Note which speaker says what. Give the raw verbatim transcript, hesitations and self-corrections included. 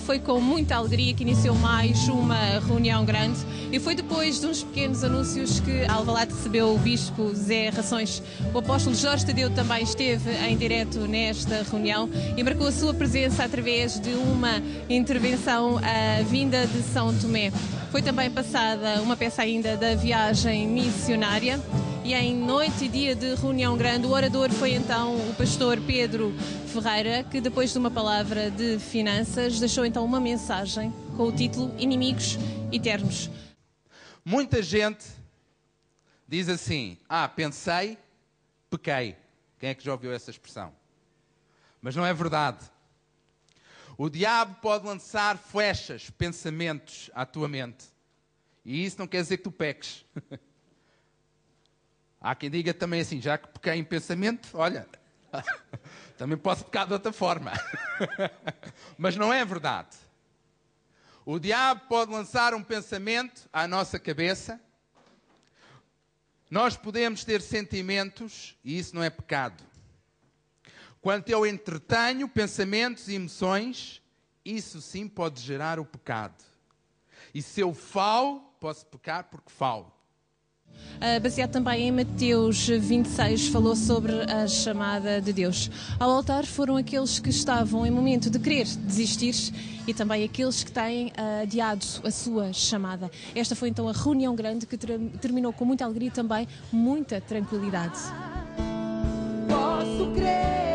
Speaker 1: foi com muita alegria que iniciou mais uma reunião grande e foi depois de uns pequenos anúncios que Alvalade recebeu o Bispo Zé Rações. O apóstolo Jorge Tadeu também esteve em direto nesta reunião e marcou a sua presença através de uma intervenção uh, vinda de São Tomé. Foi também passada uma peça ainda da viagem missionária. E em noite e dia de reunião grande, o orador foi então o pastor Pedro Ferreira, que depois de uma palavra de finanças, deixou então uma mensagem com o título Inimigos Eternos.
Speaker 2: Muita gente diz assim, ah, pensei, pequei. Quem é que já ouviu essa expressão? Mas não é verdade. O diabo pode lançar flechas, pensamentos à tua mente. E isso não quer dizer que tu peques. Há quem diga também assim, já que pequei em pensamento, olha, também posso pecar de outra forma. Mas não é verdade. O diabo pode lançar um pensamento à nossa cabeça. Nós podemos ter sentimentos e isso não é pecado. Quando eu entretenho pensamentos e emoções, isso sim pode gerar o pecado. E se eu falo, posso pecar porque falo.
Speaker 1: Uh, baseado também em Mateus vinte e seis, falou sobre a chamada de Deus. Ao altar foram aqueles que estavam em momento de querer desistir e também aqueles que têm uh, adiado a sua chamada. Esta foi então a reunião grande que ter terminou com muita alegria e também muita tranquilidade.
Speaker 3: Posso crer.